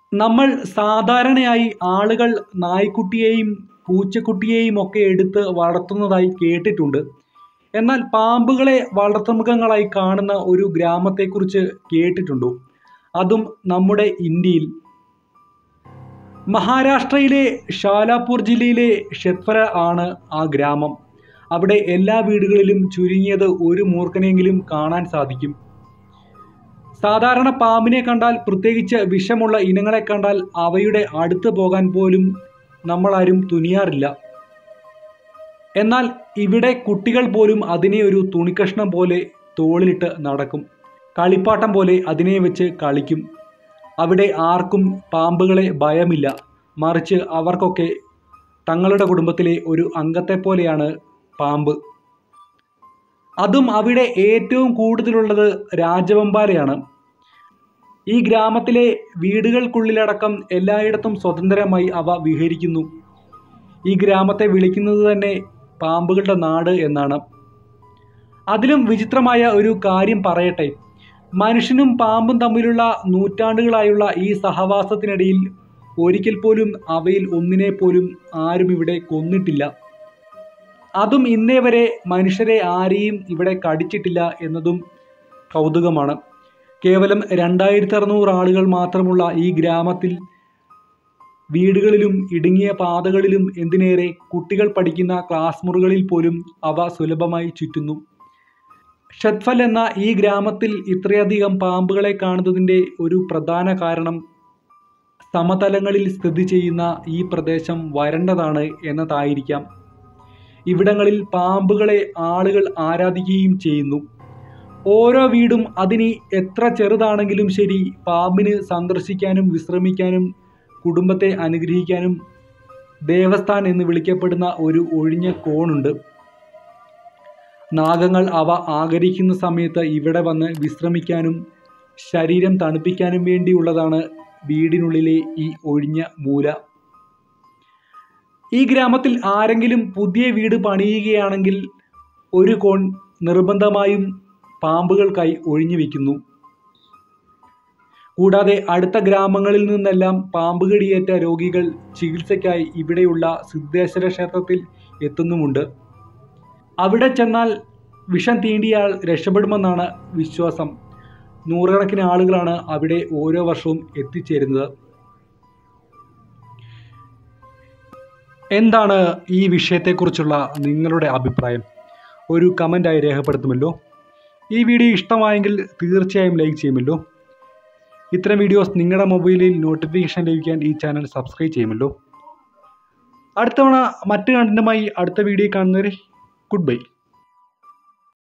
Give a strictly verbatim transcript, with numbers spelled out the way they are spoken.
നമ്മൾ സാധാരണയായി ആളുകൾ നായ്ക്കുട്ടിയെയും പൂച്ചക്കുട്ടിയെയും ഒക്കെ എടുത്ത് വളർത്തുന്നതായി കേട്ടിട്ടുണ്ട്. എന്നാൽ പാമ്പുകളെ വളർത്തുമൃഗങ്ങളായി കാണുന്ന ഒരു ഗ്രാമത്തെക്കുറിച്ച് കേട്ടിട്ടുണ്ടോ? അതും നമ്മുടെ ഇന്ത്യയിൽ. മഹാരാഷ്ട്രയിലെ ഷാലാപൂർ ജില്ലയിലെ ഷെത്വര ആണ് ആ ഗ്രാമം. അവിടെ എല്ലാ വീടുകളിലും ചുരുങ്ങിയത് ഒരു മൂർഖനെങ്കിലും കാണാൻ സാധിക്കും. സാധാരണ പാമ്പിനെ കണ്ടാൽ, പ്രത്യേകിച്ച് വിഷമുള്ള ഇനങ്ങളെ കണ്ടാൽ അവയുടെ അടുത്ത് പോകാൻ പോലും നമ്മളാരും തുനിയാറില്ല. എന്നാൽ ഇവിടെ കുട്ടികൾ പോലും അതിനെ ഒരു തുണിക്കഷ്ണം പോലെ തോളിലിട്ട് നടക്കും. കളിപ്പാട്ടം പോലെ അതിനെ വെച്ച് കളിക്കും. അവിടെ ആർക്കും പാമ്പുകളെ ഭയമില്ല. മറിച്ച് അവർക്കൊക്കെ തങ്ങളുടെ കുടുംബത്തിലെ ഒരു അംഗത്തെപ്പോലെയാണ് പാമ്പ്. അതും അവിടെ ഏറ്റവും കൂടുതലുള്ളത് രാജവെമ്പാലയാണ്. ഈ ഗ്രാമത്തിലെ വീടുകൾക്കുള്ളിലടക്കം എല്ലായിടത്തും സ്വതന്ത്രമായി അവ വിഹരിക്കുന്നു. ഈ ഗ്രാമത്തെ വിളിക്കുന്നത് തന്നെ പാമ്പുകളുടെ നാട് എന്നാണ്. അതിലും വിചിത്രമായ ഒരു കാര്യം പറയട്ടെ. മനുഷ്യനും പാമ്പും തമ്മിലുള്ള നൂറ്റാണ്ടുകളായുള്ള ഈ സഹവാസത്തിനിടയിൽ ഒരിക്കൽ പോലും അവയിൽ ഒന്നിനെ പോലും ആരും ഇവിടെ കൊന്നിട്ടില്ല. അതും ഇന്നേ വരെ മനുഷ്യരെ ആരെയും ഇവിടെ കടിച്ചിട്ടില്ല എന്നതും കൗതുകമാണ്. കേവലം രണ്ടായിരത്തി അറുന്നൂറ് ആളുകൾ മാത്രമുള്ള ഈ ഗ്രാമത്തിൽ വീടുകളിലും ഇടുങ്ങിയ പാതകളിലും എന്തിനേറെ കുട്ടികൾ പഠിക്കുന്ന ക്ലാസ് മുറികളിൽ പോലും അവ സുലഭമായി ചുറ്റുന്നു. ഷെത്ഫൽ എന്ന ഈ ഗ്രാമത്തിൽ ഇത്രയധികം പാമ്പുകളെ കാണുന്നതിൻ്റെ ഒരു പ്രധാന കാരണം സമതലങ്ങളിൽ സ്ഥിതി ചെയ്യുന്ന ഈ പ്രദേശം വരണ്ടതാണ് എന്നതായിരിക്കാം. ഇവിടങ്ങളിൽ പാമ്പുകളെ ആളുകൾ ആരാധിക്കുകയും ചെയ്യുന്നു. ഓരോ വീടും അതിന് എത്ര ചെറുതാണെങ്കിലും ശരി, പാമ്പിന് സന്ദർശിക്കാനും വിശ്രമിക്കാനും കുടുംബത്തെ അനുഗ്രഹിക്കാനും ദേവസ്ഥാൻ എന്ന് വിളിക്കപ്പെടുന്ന ഒരു ഒഴിഞ്ഞ കോണുണ്ട്. നാഗങ്ങൾ അവ ആഗ്രഹിക്കുന്ന സമയത്ത് ഇവിടെ വന്ന് വിശ്രമിക്കാനും ശരീരം തണുപ്പിക്കാനും വേണ്ടിയുള്ളതാണ് വീടിനുള്ളിലെ ഈ ഒഴിഞ്ഞ മൂല. ഈ ഗ്രാമത്തിൽ ആരെങ്കിലും പുതിയ വീട് പണിയുകയാണെങ്കിൽ ഒരു കോൺ നിർബന്ധമായും പാമ്പുകൾക്കായി ഒഴിഞ്ഞു വയ്ക്കുന്നു. കൂടാതെ അടുത്ത ഗ്രാമങ്ങളിൽ നിന്നെല്ലാം പാമ്പ് കടിയേറ്റ രോഗികൾ ചികിത്സയ്ക്കായി ഇവിടെയുള്ള സിദ്ധേശ്വര ക്ഷേത്രത്തിൽ എത്തുന്നുമുണ്ട്. അവിടെ ചെന്നാൽ വിഷം തീണ്ടിയാൽ രക്ഷപ്പെടുമെന്നാണ് വിശ്വാസം. നൂറുകണക്കിന് ആളുകളാണ് അവിടെ ഓരോ വർഷവും എത്തിച്ചേരുന്നത്. എന്താണ് ഈ വിഷയത്തെക്കുറിച്ചുള്ള നിങ്ങളുടെ അഭിപ്രായം? ഒരു കമൻ്റായി രേഖപ്പെടുത്തുമല്ലോ. ഈ വീഡിയോ ഇഷ്ടമായെങ്കിൽ തീർച്ചയായും ലൈക്ക് ചെയ്യുമല്ലോ. ഇത്തരം വീഡിയോസ് നിങ്ങളുടെ മൊബൈലിൽ നോട്ടിഫിക്കേഷൻ ലഭിക്കാൻ ഈ ചാനൽ സബ്സ്ക്രൈബ് ചെയ്യുമല്ലോ. അടുത്ത തവണ മറ്റു കണ്ടന്റുമായി അടുത്ത വീഡിയോ കാണുന്നവരെ ഗുഡ് ബൈ.